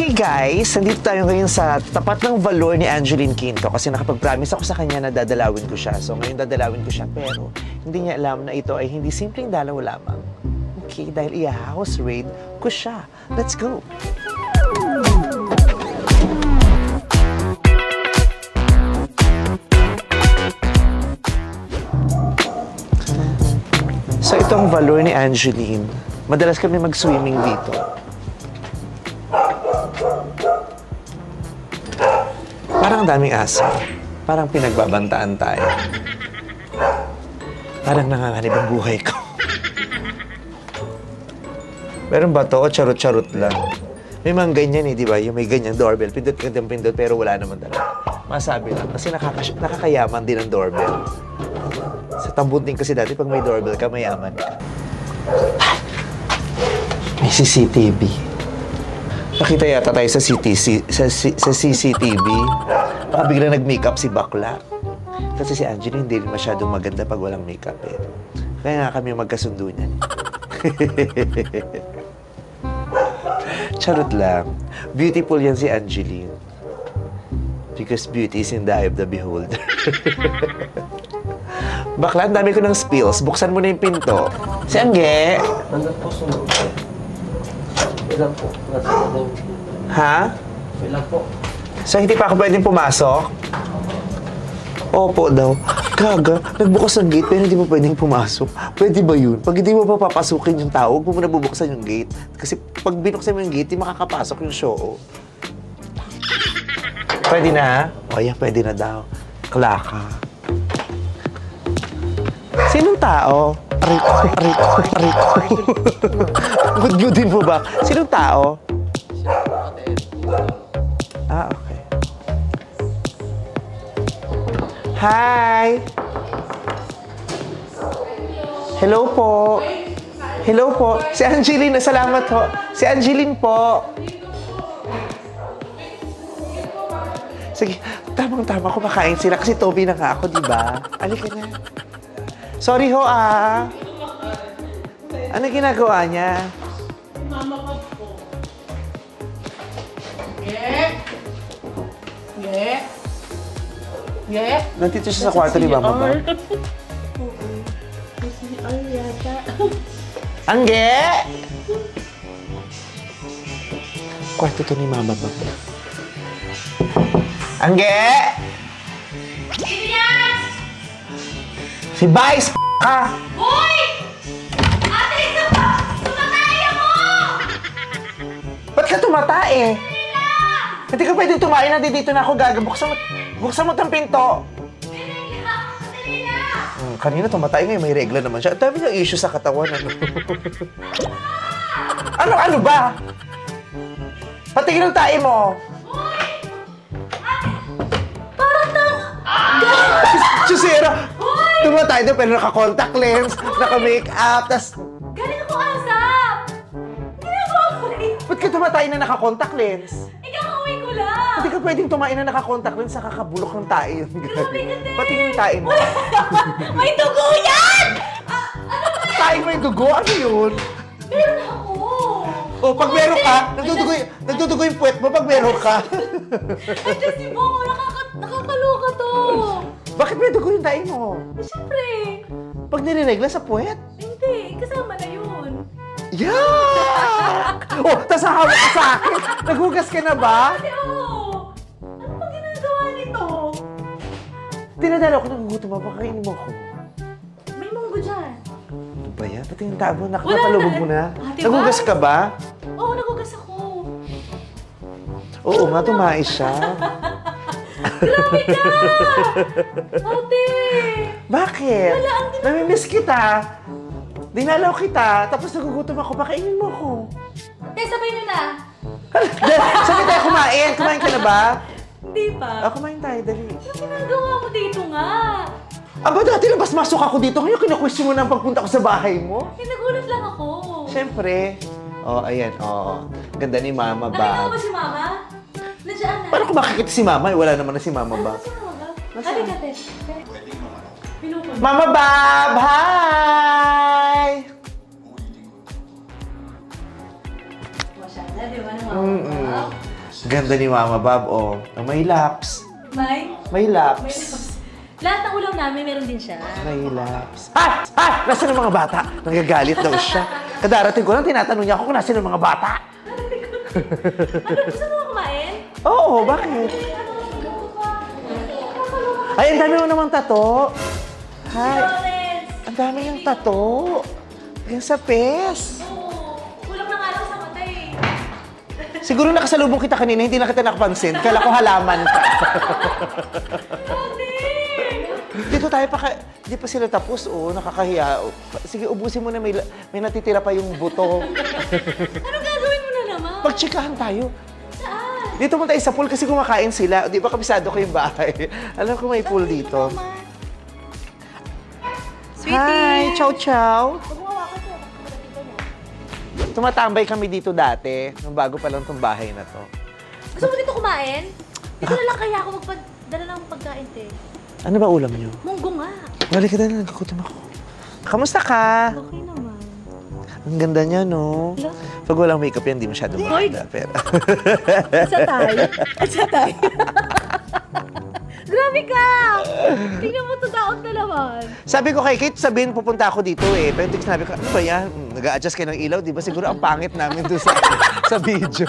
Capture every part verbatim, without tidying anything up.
Okay guys, nandito tayo ngayon sa tapat ng Valor ni Angeline Quinto kasi nakapag-promise ako sa kanya na dadalawin ko siya. So ngayon dadalawin ko siya pero hindi niya alam na ito ay hindi simpleng dalaw lamang. Okay, dahil i-house raid ko siya. Let's go! So itong Valor ni Angeline, madalas kami mag-swimming dito. Parang daming aso. Parang pinagbabantaan tayo. Parang nanganganib ang buhay ko. Meron ba to o charot-charot lang? May mga ganyan eh, di ba? Yung may ganyang doorbell. Pindot ka din pindot pero wala naman talaga. Masabi lang. Kasi nakaka- nakakayaman din ang doorbell. Sa Tambunting kasi dati, pag may doorbell ka, mayaman ka. May C C T V. Nakita yata tayo sa, C T C, sa, sa C C T V. Baka biglang nag-makeup si bakla. Kasi si Angeline hindi rin masyadong maganda pag walang makeup eh. Kaya nga kami magkasundo niyan. Charot lang. Beautiful yan si Angeline. Because beauty is in the eye of the beholder. Bakla, ang dami ko ng spills. Buksan mo na yung pinto. Si Angge! Nandun po sunod. Ilan po? Ha? Ilan po? So, hindi pa ako pwedeng pumasok? Opo daw. Gaga, nagbukas ng gate pero hindi mo pwedeng pumasok. Pwede ba yun? Pag hindi mo pa papasukin yung tao, huwag mo muna bubuksan yung gate. Kasi pag binuksan mo yung gate, hindi makakapasok yung show. Pwede na? O yan, pwede na daw. Klaka. Sinong tao? Ariko, ariko, ariko. Gudgudin mo ba? Sinong tao? Ah, okay. Hi! Hello po. Hello po. Si Angeline, salamat po. Si Angeline po. Sige, tamang-tama, kumakain sila kasi Toby na nga ako, di ba? Halika na. Sorry ho, ah. Ano ginagawa niya? Mama ko po. Yeah. Yeah. Yeah. Nandito siya sa kwarto ni Mama ba? C R yata. Angge! Kwarto to ni Mama ba? Angge! Si Vice, ka! Hoy! Ate, tumatay ako! Ba't ka tumatae? Hindi ka pwedeng tumae na dito na ako gaga. Buksan mo, buksan mo tang pinto. Hmm, kanina tumatay ngayon, may regla naman siya. Ang dami niyang issue sa katawan. Ano? ano, ano ba? Patigil ang tae mo. Parang tang... Chusera! Tumatay doon pero naka-contact lens, naka-makeup, tas... Galing ako asap! Ginagawa ko eh! Ba't ka tumatay na naka-contact lens? Ikakauwi ko lang! Hindi ka pwedeng tumain na naka-contact lens sa kakabulok ng tae yun. Grabe ka din! Pati yung tae mo. May dugo yan! Ah, ano ba yan? Tae may dugo? Ano yun? Meron ako! O, pag meron ka, nagdudugo, y- nagdudugo yung puwet mo pag meron ka. Nandiyan si Bongo! Nakaka nakakaloka to! Bakit may dugo yung tae mo? Eh, Siyempre! Pag nireregla sa puwet? Hindi, kasama na yun. Yak! Oh, tas hahawak ka sa akin. Naghugas ka na ba? Ate, oo! Ano ba ginagawa nito? Tinadala ko, nagugutom ba? Baka kainin mo ako. May munggo dyan. Ano ba yan? Pati yung tao mo, nakapalubog mo na. Ate, Naghugas ba? ka ba? Oo, nagugas ako. Oo nga, tumais siya. Grabe ka! Ate! Bakit? Wala, ang din- Namimiss kita. Dinalaw kita, tapos nagugutom ako. Pakainin mo ako. Ate, sabay nyo na. Saan tayo kumain? Kumain ka na ba? Hindi pa. Ah, kumain tayo, dali. Ano ginagawa mo dito nga? Aba, dati labas-masok ako dito. Ngayon, kina-question mo na ang pagpunta ko sa bahay mo. Eh, nagulat lang ako. Siyempre. Oh, ayan, oh. Ganda ni Mama Nakita mo ba? ba si Mama? Nandiyan na. Paano ko makikita si Mama? Eh, wala naman na si Mama Ano ba? ba si Mama ba? Halika, ate. Pinupon. Mama Bab! Hi! Masyala, di ba naman? Mm-mm. Ganda ni Mama Bob, oh. Oh, may laps. May? May May laps. Lahat ng ulam namin, meron din siya. May laps. Ah! Ah! Nasaan ang mga bata? Nagagalit daw siya. Kadarating ko lang, tinatanong niya ako kung nasaan ang mga bata. Ano, gusto mo kumain? Oo, bakit? Ay, ang dami mo namang tato. Hi. Florence! Ang dami yung tato. Yan sa pes. Oo. Kulang na nga lang sa mata eh. Siguro nakasalubong kita kanina, hindi na kita nakapansin. Kala ko halaman ka. Hindi! Dito tayo pa, ka- di pa sila tapos, oh, nakakahiya. Oh, sige, ubusin mo na, may, la- may natitira pa yung buto. Ano gagawin mo na naman? Pagtsikahan tayo. Saan? Dito mo tayo sa pool kasi kumakain sila. Di ba kabisado ko yung bahay? Alam ko may pool dito. Hi, chow chow. Huwag mo hawakan to. Malapit ka na. Tumatambay kami dito dati, nung bago pa lang itong bahay na to. Gusto mo dito kumain? Dito na lang kaya ako magpadala ng pagkain, te. Ano ba ulam niyo? Munggo nga. Balik ka na, nagkukutom ako. Kamusta ka? Okay naman. Ang ganda niya, no? Hello? Pag walang makeup yan, di masyado maganda. Pero... Isa tayo. Isa tayo. Grabe ka! Tingnan mo to, daot na naman. Sabi ko kay Kate, sabihin pupunta ako dito eh. Pero tingnan sinabi ko, ano ba yan? Hmm, nag-a-adjust kayo ng ilaw, di ba? Siguro ang pangit namin doon sa, sa video.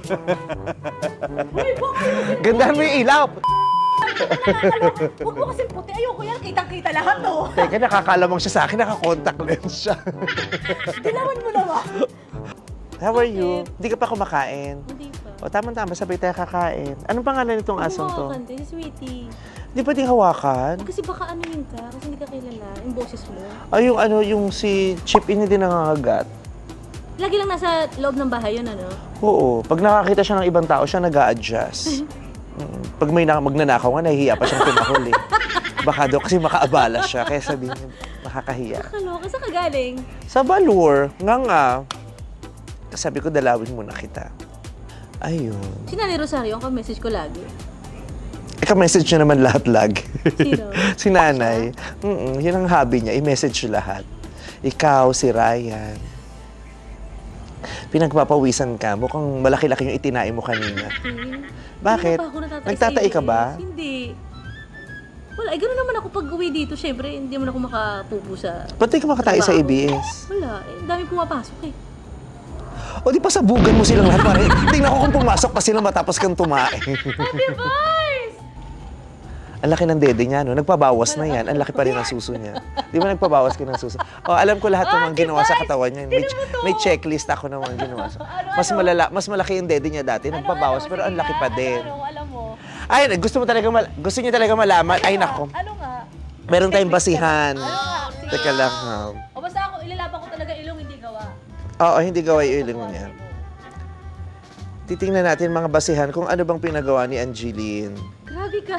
Ganda mo yung ilaw. Huwag mo kasing puti. Ayoko yan. Kitang-kita lahat, no? Teka, nakakalamang siya sa akin, naka-contact lens siya. Dilawan mo naman. How are you? Hindi ka pa kumakain? Hindi pa. O, tama-tama, sabay tayo kakain. Anong pangalan nitong asong to? Hawakan, te. Si Sweetie. Di ba di hawakan? Kasi baka ano yun ka, kasi hindi ka kilala. Yung boses mo. Ay, yung ano, yung si Chip In hindi nangangagat. Lagi lang nasa loob ng bahay yun, ano? Oo. Pag nakakita siya ng ibang tao, siya nag-a-adjust. Mm, Pag may na magnanakaw nga, nahihiya pa siyang tumahol eh. Baka daw kasi makaabala siya, kaya sabihin niya, nakakahiya. Kaloka, saan ka galing? Sa Balur, nga nga, sabi ko, dalawin muna kita. Ayun. Si Nanay Rosario, ang message ko lagi. Ika-message niya naman lahat lagi. Sino? Si nanay. Mm yun ang hobby niya, i-message lahat. Ikaw, si Ryan. Pinagpapawisan ka, mukhang malaki-laki yung itinae mo kanina. Bakit? Hindi na pa ako natatai Nagtatai sa'yo ka ba? eh. Hindi. Wala, eh, gano'n naman ako pag uwi dito. Siyempre, hindi mo na ako makapupo sa... Ba't di ka makatayo sa A B S? Wala, eh, ang dami pumapasok eh. O di pa sabugan mo silang lahat, pare. Tingnan ko kung pumasok pa sila matapos kang tumae. Ate Vice! Ang laki ng dede niya, no? Nagpabawas na yan. Ang laki pa rin ng suso niya. Di ba nagpabawas ka ng suso? O, alam ko lahat ng mga Ate ginawa sa Vice! katawan niya. May, Tingnan mo to! may checklist ako ng mga ginawa. sa- Ano, Mas ano? malala, mas malaki yung dede niya dati. Nagpabawas, Ano, pero ang sige laki nga. pa din. Ano, ano, alam mo? Ay, gusto mo talaga, mal- gusto niyo talaga malaman? Ay, nako. Ano nga? Meron tayong basihan. Ano nga? Sige. Teka lang, ha? O basta ako, ilalaban ko talaga ilong, hindi gawa. Oo, hindi gawa yung iling niya. Titingnan natin mga basihan kung ano bang pinagawa ni Angeline. Grabe ka.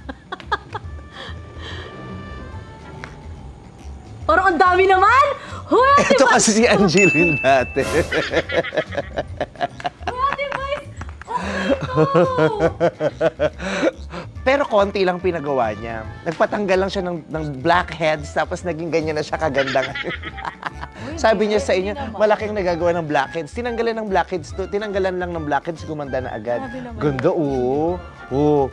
Parang ang dami naman! Hoy, Ate Ito Vice! kasi si Angeline dati. Hoy, Ate Vice! Oh, Pero konti lang pinagawa niya. Nagpatanggal lang siya ng, ng blackheads, tapos naging ganyan na siya kaganda ngayon. Sabi niya sa inyo, malaking nagagawa ng blackheads. Tinanggalan ng blackheads to, tinanggalan lang ng blackheads, gumanda na agad. Grabe naman. Ganda, oo. Oo.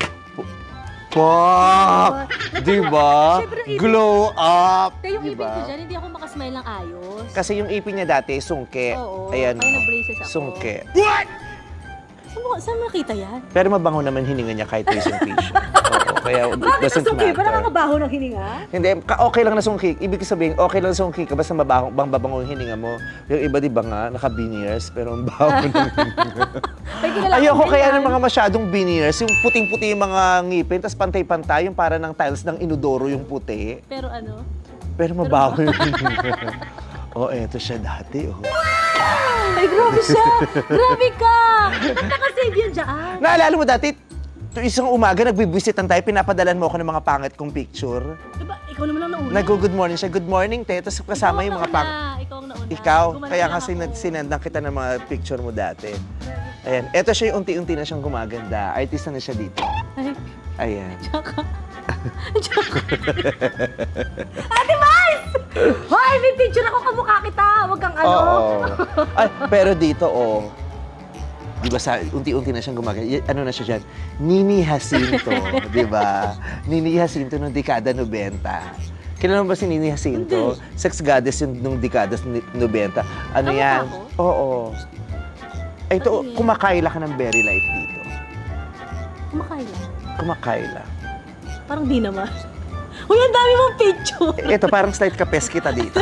Pak! Di ba? Siyempre, ibig- Glow up! Kaya yung Di ibig ba? ko dyan, hindi ako makasmile ng ayos. Kasi yung ipin niya dati, sungke. Oo, Ayan. kaya nag-braces ako. Sungke. Saan mo, saan mo nakita yan? Pero mabango naman hininga niya kahit recent patient. Oo, kaya Bakit doesn't ang sungki? matter. Parang nakakabaho ng hininga? Hindi, ka- okay lang na sungki. Ibig sabihin, okay lang na sungki ka, basta mabaho, bang babango yung hininga mo. Yung iba, di ba nga, naka-veneers, pero ang baho ng hininga. Ay, kilala ko Ayoko din kaya yan. ng mga masyadong veneers, yung puting-puti yung mga ngipin, tapos pantay-pantay, yung para ng tiles ng inodoro yung puti. Pero ano? Pero mabaho yung hininga. Oh, eto siya dati, oh. Ay, grabe siya! Grabe ka! Ba't nakasave yan dyan? Naalala mo dati, to isang umaga, nagbibisitan tayo, pinapadalan mo ako ng mga pangit kong picture. Diba, ikaw naman lang nauna. Nag-good morning siya. Good morning, te. Tapos kasama Ikaw yung ang mga pang... nauna. Ikaw ang nauna. Ikaw, Gumanda kaya lang kasi ako. sinendan kita ng mga picture mo dati. Ayan, eto siya yung unti-unti na siyang gumaganda. Artista na siya dito. Ay, Ayan. tsaka. Tsaka. Ate Vice! Hoy, may picture ako kamukha kita. Huwag kang ano. Oo. Ay, pero dito, oh. Di ba sa unti-unti na siyang gumagana. Y- Ano na siya dyan? Nini Jacinto, di ba? Nini Jacinto noong dekada ninety. Kilala mo ba si Nini Jacinto? Sex goddess yung nung dekada ninety. Ano Tama yan? ba ako? Oo. Ay, ito, Ano yan? kumakaila ka ng very light dito. Kumakaila. Kumakaila. Parang di naman. Uy, ang dami mong picture. Ito, parang slight kapes kita dito.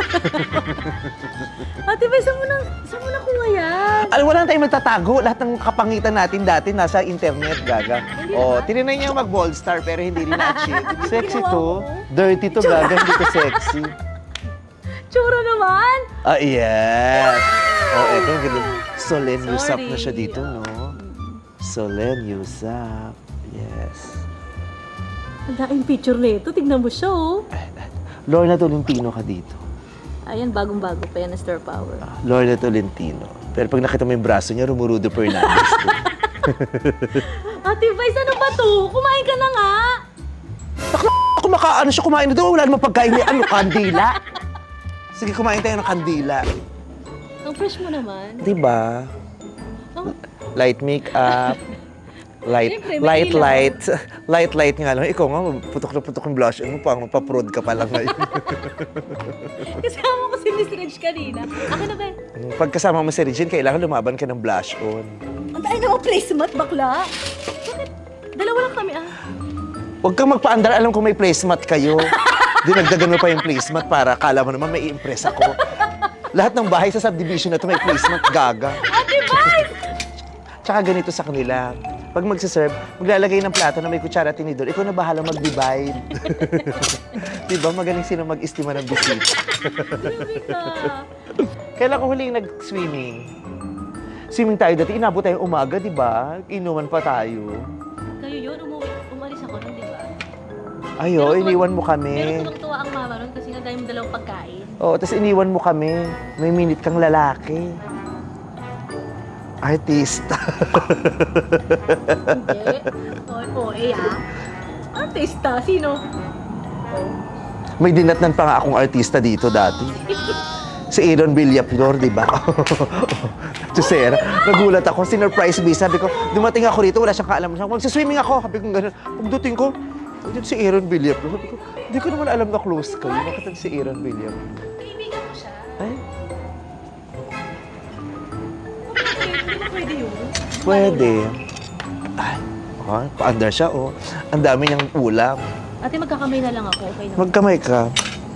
Ate, ba, saan mo na, saan mo na kuha yan? Alam, wala na tayong magtatago. Lahat ng kapangitan natin dati nasa internet, gaga. Hindi Oh, naman. tinanay niya mag-bold star pero hindi rin na-achieve. Sexy Ginawa to. ko. Dirty to, gaga. Hindi to sexy. Tsura naman. Ah, yes. Oh, eto, ganun. Solen Sorry. Yusap na siya dito, no? Solen Yusap. Yes. Ang daing picture nito. Tignan mo siya, oh. Lorna Tolentino ka dito. Ayan, bagong-bago pa yan na Star Power. Lorna Tolentino. Pero pag nakita mo yung braso niya, Romurudo Fernandez to. Ate Vice, ano ba to? Kumain ka na nga. Kumakaano siya, kumain na doon. Wala namang pagkain niya. Ano, kandila? Sige, kumain tayo ng kandila. Ang fresh mo naman. Diba? Ang- Light makeup. Light, Siyempre, may light, ilaw. light. Light, light nga lang. Ikaw nga, putok na putok yung blush mo. Pang mapaprod ka pa lang ngayon. Kasama ko si Miss Reg kanina. Akin na ba? Pagkasama mo si Regine, kailangan lumaban ka ng blush on. Ang dahil naman placemat, bakla. Bakit? Dalawa lang kami, ah. Huwag kang magpaandar, alam ko may placemat kayo. Dinagdagan mo pa yung placemat para kala mo naman may i-impress ako. Lahat ng bahay sa subdivision na to may placemat, gaga. Ate Vice! Tsaka ganito sa kanila. Pag magsaserve, maglalagay ng plato na may kutsara at tinidor, ikaw na bahala mag-divide. Diba? Magaling sino mag-estima ng bisita. Grabe ka. Kailan ko huling nag-swimming? Swimming tayo dati, inabot tayo umaga, di ba? Inuman pa tayo. Kayo yun, umuwi, umalis ako nun, di ba? Ayo, Pero tuwa- iniwan mo Pero kami. tuwang-tuwa ang mama nun kasi nga dahil mo dalawang pagkain. Oo, tapos iniwan mo kami. May minute kang lalaki. Artista. Hindi. Oy, oy, ah. Artista, sino? Oh. May dinatnan pa nga akong artista dito dati. Si Aaron Villaflor, di ba? Tusera. Nagulat ako, sinurprise me. Sabi ko, dumating ako rito, wala siyang kaalam. Magsiswimming ako. Sabi ko gano'n. Pagdating ko, andyan si Aaron Villaflor. Sabi ko, hindi ko naman alam na close kayo. Bakit si Aaron Villaflor? Kaibigan ko siya. Ay, Hindi ba pwede yun? pwede. Ay, okay. Paandar siya, oh. Ang dami niyang ulam. Ate, magkakamay na lang ako. Okay na. Magkamay ka.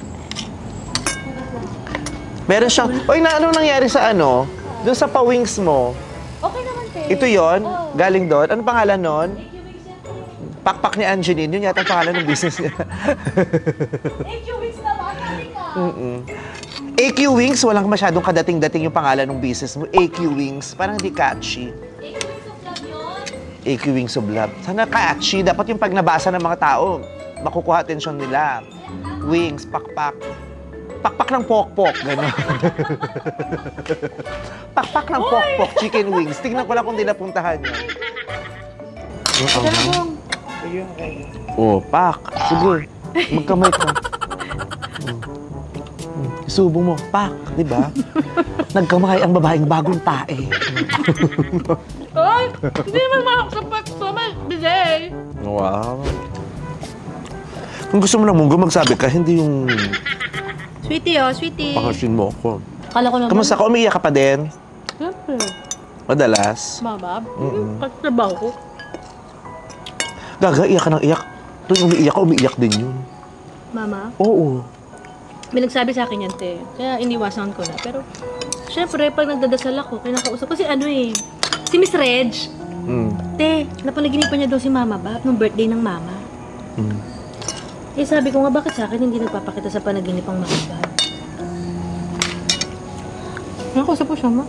Meron siyang, oy, na anong nangyari sa ano? Doon sa pa-wings mo. Okay naman, te. Ito yon, Oo. galing doon. Ano pangalan nun? Thank you, Wings. Pakpak ni Angeline. Yun yata ang pangalan ng business niya. Thank you, Wings naman. Sabi ka. Mm-mm. A Q Wings, walang masyadong kadating-dating yung pangalan ng business mo. A Q Wings, parang di catchy. Thank you, Wings of Love yun. A Q Wings of Love. Sana catchy. Dapat yung pag nabasa ng mga tao, makukuha atensyon nila. Wings, pakpak. Pakpak ng pokpok, gano'n. Pakpak ng pokpok, chicken wings. Tingnan ko lang kung di napuntahan yun. Teka lang, Bong. Oh, pak. Sige, magkamay ka. Mm. Mm. Isubo mo, pak, di ba? Nagkamay ang babaeng bagong tae. Ay, hindi naman malak sa pat sa may bigay. Wow. Kung gusto mo ng munggo, magsabi ka, hindi yung Sweetie, oh, sweetie. pakasin mo ako. Kala ko naman. Kamusta ka? Umiiyak ka pa din? Siyempre. Madalas? Mabab. Mm-mm. Katrabaho ko. Gaga, iyak ka ng iyak. Tuwing umiiyak ka, umiiyak din yun. Mama, Oo. may nagsabi sa akin yan, te. Kaya iniwasan ko na. Pero, syempre, pag nagdadasal ako, kinakausap. Kasi ano eh, si Miss Reg, Mm. te, napanaginipan niya daw si Mama Bab nung birthday ng Mama. Mm. Eh, sabi ko nga, bakit sa akin hindi nagpapakita sa panaginip ang Mama Bab? Nakausap ko siya, ma.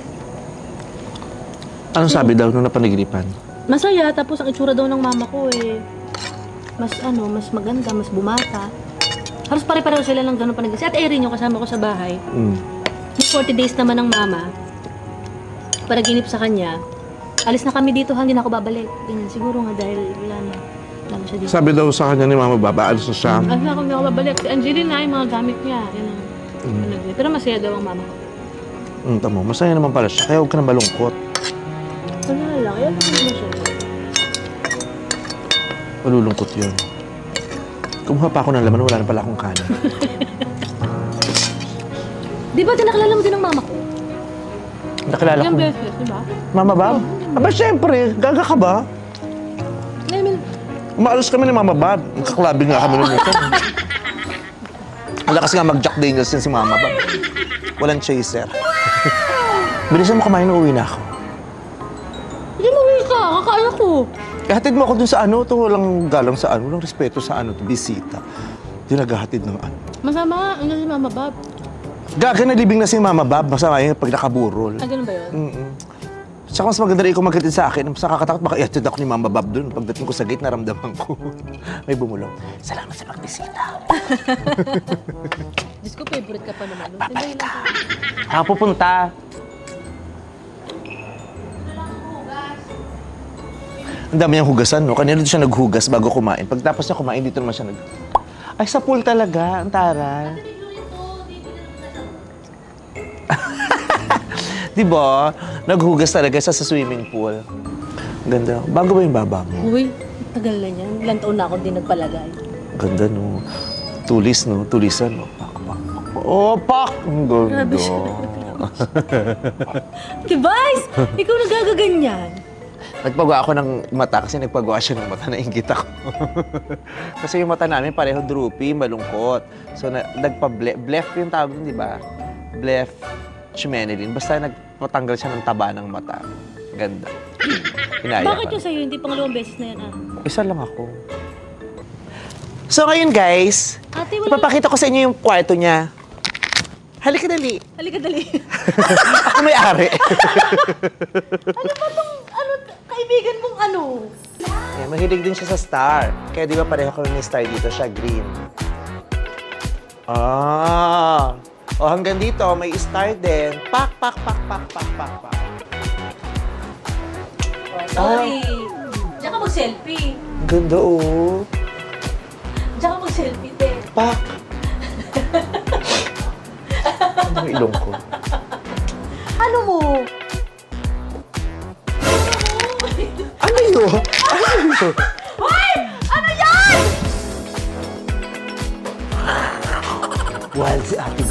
Anong sabi daw nung napanaginipan? Masaya, tapos ang itsura daw ng mama ko eh, mas ano, mas maganda, mas bumata. Halos pare-pareho sila lang ganun panaginip. Si Ate Erin yung kasama ko sa bahay. Mm. Yung forty days naman ng mama, panaginip sa kanya, alis na kami dito, hindi na ako babalik. Ganyan, siguro nga dahil wala na. Wala na siya dito. Sabi daw sa kanya ni Mama Baba, alis na siya. Alis na ako, hindi ako babalik. Si Angeline na yung mga gamit niya. Ganyan. Mm. Pero masaya daw ang mama ko. Mm, tamo, masaya naman pala siya, kaya huwag ka na malungkot. Wala lang. Yan lang naman siya. Malulungkot yun. Kumuha pa ako ng laman, wala na pala akong kanin. Di ba tinakilala mo din ng mama ko? Nakilala Ilang ko. beses, di ba? Mama Bab? Aba, syempre. Gaga ka ba? I mean, Umaalos kami ni Mama Bab. Kaklabing nga kami nun ito. Wala kasi nga mag-Jack Daniels yun si Mama Bab. Walang chaser. Bilisan mo kumain na uwi na ako. hindi mo ka. Kakain ko. Ihatid mo ako dun sa ano, to walang galang sa ano, walang respeto sa ano, to bisita. Di naghahatid ng ano. Masama, ano si Mama Bob? Gaga na libing na si Mama Bab, masama yun pag nakaburol. Ah, ganun ba yun? Mm-mm. Tsaka mas maganda rin kung maghatid sa akin. Mas nakakatakot, baka ihatid ako ni Mama Bab dun. Pagdating ko sa gate, naramdaman ko. May bumulong. Salamat sa pagbisita. Diyos ko, favorite ka pa naman. Babalik ka. Ako pupunta. Ang dami niyang hugasan, no? Kanina dito siya naghugas bago kumain. Pagtapos niya kumain, dito naman siya nag... Ay, sa pool talaga. Ang taray. Di ba? Naghugas talaga siya sa swimming pool. Ganda. Bago ba yung baba mo? Uy, tagal na niyan. Ilang taon na ako din nagpalagay. Ganda, no? Tulis, no? Tulisan, no? Pak, pak, pak. Oh, pak! Ang ganda. Grabe siya. Kibais! Ikaw nagagaganyan. Nagpagawa ako ng mata kasi nagpagawa siya ng mata, nainggit ako. Kasi yung mata namin pareho droopy, malungkot. So, na, nagpa-blef, blef yung tawag yun, di ba? Blef Schmenelin. Basta nagpatanggal siya ng taba ng mata. Ganda. Inaya Bakit ka. yung sa'yo? Hindi pangalawang beses na yan, ah. Isa lang ako. So ngayon guys, Ate, wala. ipapakita ko sa inyo yung kwarto niya. Halika dali. Halika, dali. Ako may-ari. ano ba tong, ano, kaibigan mong ano? Yeah, mahilig din siya sa star. Kaya di ba pareho kami ni star dito, siya green. Ah. O hanggang dito, may star din. Pak, pak, pak, pak, pak, pak, pak. Sorry. Diyan ka mag-selfie. Ganda oh. Diyan ka mag-selfie, te. Pak. Ano yung ilong ko? Ano mo? Ano yun? Ano yun? Hoy! Ano yan? Wild si Ate